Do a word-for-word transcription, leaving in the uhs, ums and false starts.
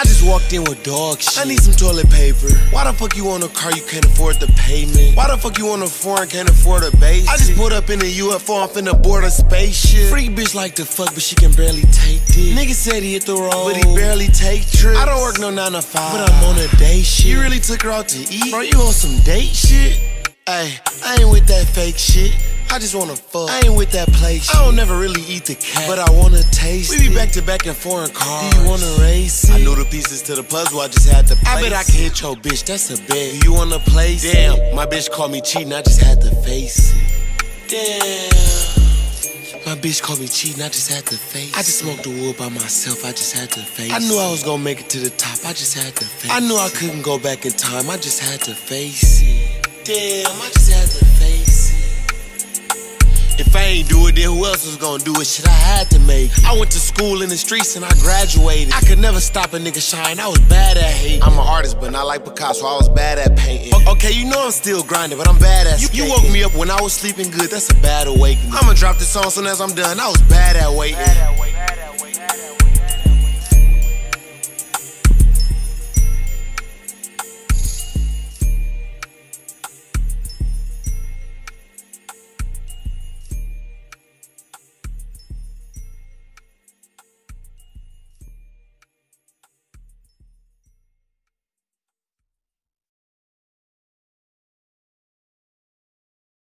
I just walked in with dog shit. I need some toilet paper. Why the fuck you want a car you can't afford the payment? Why the fuck you want a foreign can't afford a base? I just put up in a U F O, I'm finna board a spaceship. Freak bitch like to fuck, but she can barely take dick. Nigga said he hit the road, but he barely take trips. I don't work no nine to five, but I'm on a day shit. You really took her out to eat? Bro, you on some date shit? Ayy, I ain't with that fake shit. I just wanna fuck. I ain't with that play shit. I don't never really eat the cat, but I wanna taste it. We be back to back in foreign cars. Do you wanna race it? I knew the pieces to the puzzle, I just had to place I bet I can hit your bitch, that's a bet. Do you wanna place it? Damn, my bitch called me cheating, I just had to face it. Damn, my bitch called me cheating, I just had to face it. I just smoked the wood by myself, I just had to face it. I knew I was gonna make it to the top, I just had to face it. I knew I couldn't go back in time, I just had to face it. Damn, I just had to face it. If I ain't do it, then who else was gonna do it? Shit, I had to make it. I went to school in the streets and I graduated. I could never stop a nigga shine, I was bad at hate. I'm an artist, but not like Picasso, I was bad at painting. Okay, you know I'm still grinding, but I'm bad at skating. You woke me up when I was sleeping good, that's a bad awakening. I'ma drop this song soon as I'm done, I was bad at waiting.